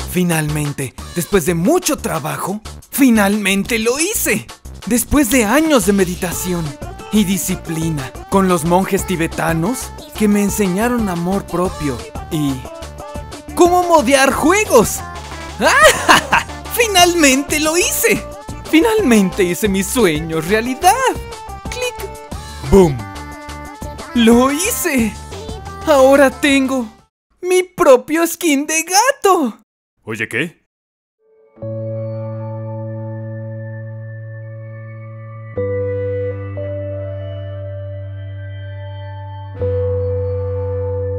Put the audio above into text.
Finalmente, después de mucho trabajo, finalmente lo hice. Después de años de meditación y disciplina, con los monjes tibetanos que me enseñaron amor propio y cómo modear juegos. ¡Ah! ¡Finalmente lo hice! Finalmente hice mis sueños realidad. ¡Clic! ¡Boom! ¡Lo hice! Ahora tengo mi propio skin de gato. Oye, ¿qué?